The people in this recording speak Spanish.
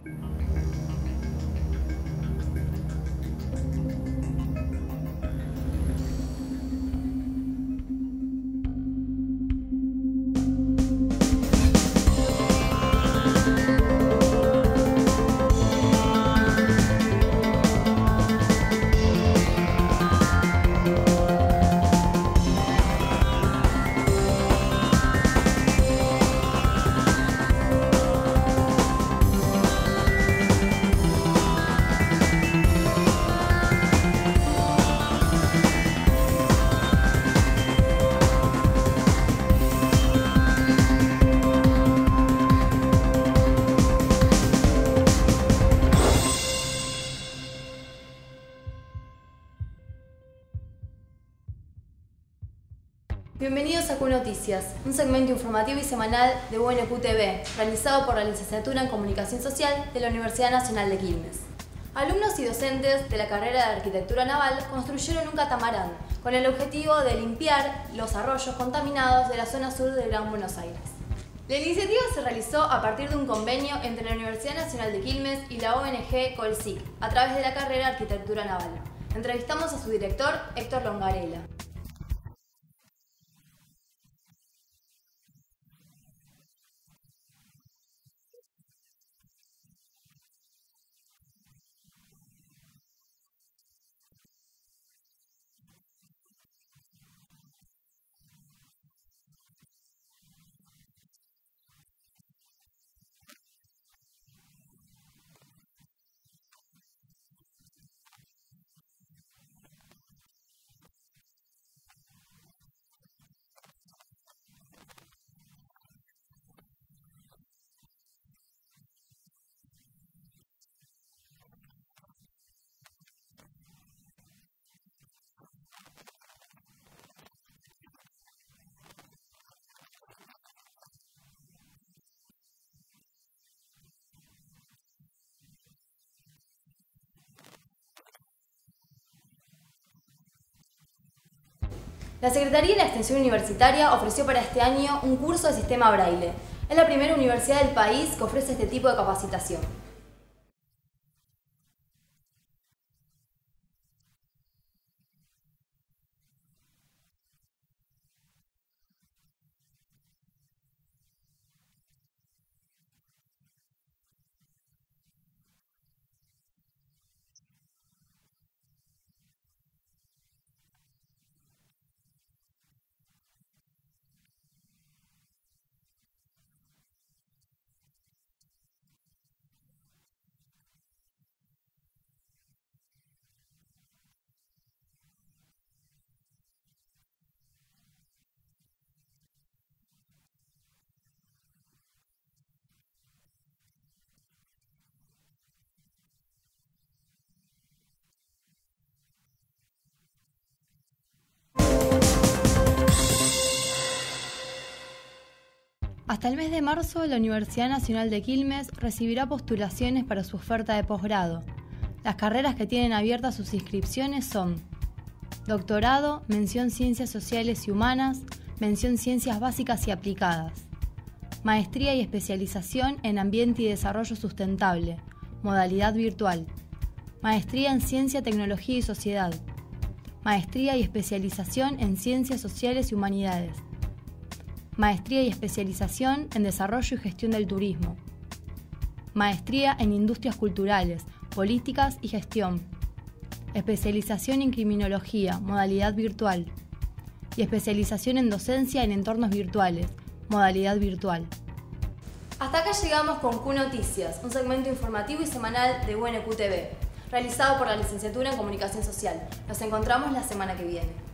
Bienvenidos a Q Noticias, un segmento informativo y semanal de UNQ TV, realizado por la Licenciatura en Comunicación Social de la Universidad Nacional de Quilmes. Alumnos y docentes de la carrera de Arquitectura Naval construyeron un catamarán con el objetivo de limpiar los arroyos contaminados de la zona sur del Gran Buenos Aires. La iniciativa se realizó a partir de un convenio entre la Universidad Nacional de Quilmes y la ONG Colsic, a través de la carrera de Arquitectura Naval. Entrevistamos a su director, Héctor Longarela. La Secretaría de la Extensión Universitaria ofreció para este año un curso de sistema Braille. Es la primera universidad del país que ofrece este tipo de capacitación. Hasta el mes de marzo, la Universidad Nacional de Quilmes recibirá postulaciones para su oferta de posgrado. Las carreras que tienen abiertas sus inscripciones son Doctorado, mención Ciencias Sociales y Humanas, mención Ciencias Básicas y Aplicadas. Maestría y especialización en Ambiente y Desarrollo Sustentable, modalidad virtual. Maestría en Ciencia, Tecnología y Sociedad. Maestría y especialización en Ciencias Sociales y Humanidades. Maestría y especialización en Desarrollo y Gestión del Turismo. Maestría en Industrias Culturales, Políticas y Gestión. Especialización en Criminología, modalidad virtual. Y especialización en Docencia en Entornos Virtuales, modalidad virtual. Hasta acá llegamos con Q Noticias, un segmento informativo y semanal de UNQ TV, realizado por la Licenciatura en Comunicación Social. Nos encontramos la semana que viene.